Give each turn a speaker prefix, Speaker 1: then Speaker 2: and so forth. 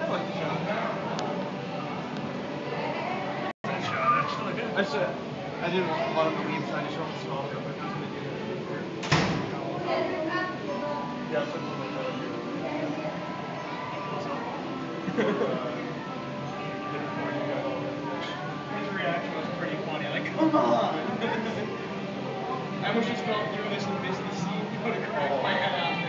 Speaker 1: like the shot.
Speaker 2: Nice shot, actually.
Speaker 1: I didn't want him to leave, so I just wanted to small real quick. I was gonna do it. Yeah, I'm something like that here.
Speaker 2: His reaction was pretty funny, like, come on! I almost just fell through this and missed the seat. He would have cracked my head out.